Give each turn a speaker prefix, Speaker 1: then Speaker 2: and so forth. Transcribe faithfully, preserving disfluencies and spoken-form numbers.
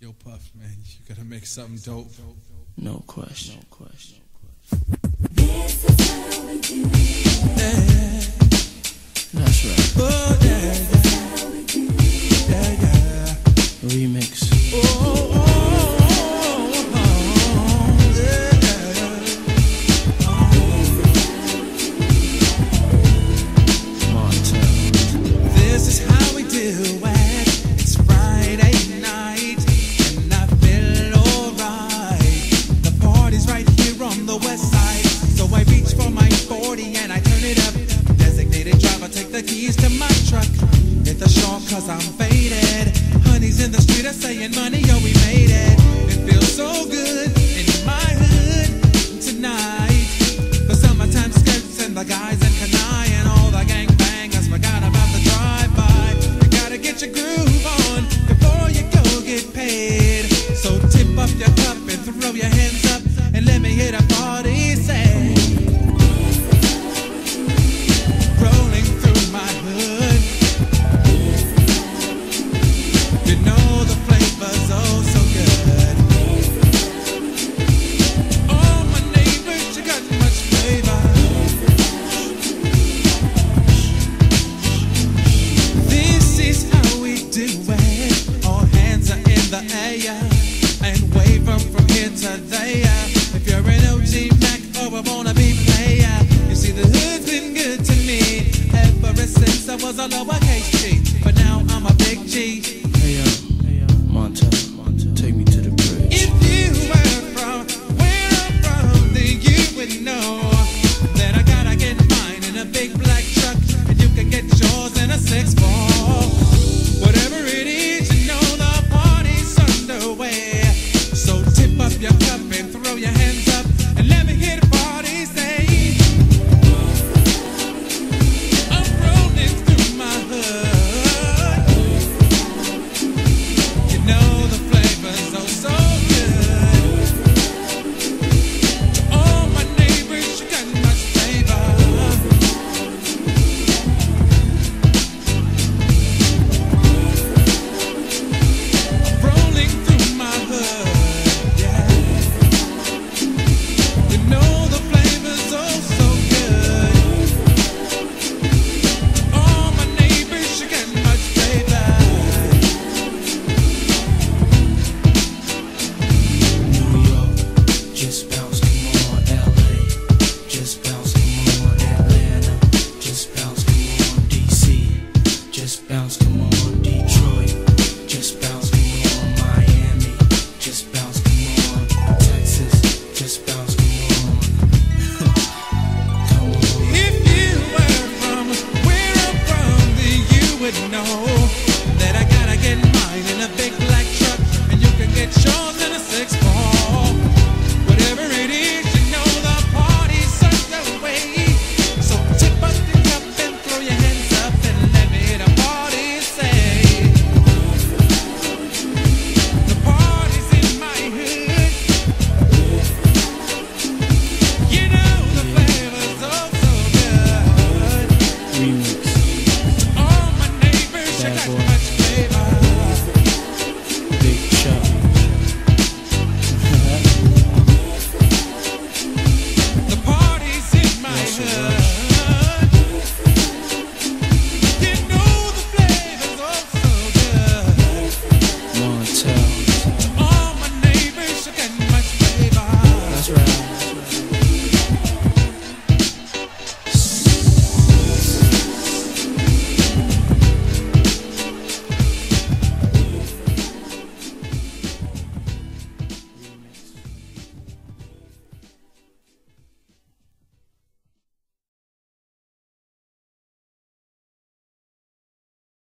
Speaker 1: Yo, Puff, man, you gotta make something dope.
Speaker 2: No question. No question.
Speaker 3: This is how we do it.
Speaker 1: Yeah,
Speaker 2: That's right.
Speaker 1: oh yeah,
Speaker 3: This is how we do it.
Speaker 1: yeah, yeah.
Speaker 2: Remix.
Speaker 1: Oh, oh, oh, oh, oh, yeah, yeah.
Speaker 2: Martel.
Speaker 1: This is how we do it. It's Friday night, and I feel alright. The party's right here on the west side, so I reach for my forty and I turn it up. Designated driver, take the keys to my truck. Hit the shore cause I'm faded. Honey's in the street are saying money, yo, we made it. It feels so good in my hood tonight. The summertime skirts and the guys in Kanai and all the gangbangers forgot about the drive-by. You gotta get your groove on before you go get paid. So tip up your cup and throw your hands up and let me hit a party, say. Rolling through my hood, you know the flavor's oh so good. Oh, my neighbors, you got much flavor. This is how we do it. All hands are in the air and wave up from here to there. If you're an O G Mac or a wannabe player, you see the hood's been good to me ever since I was a lowercase G. But now I'm a big G.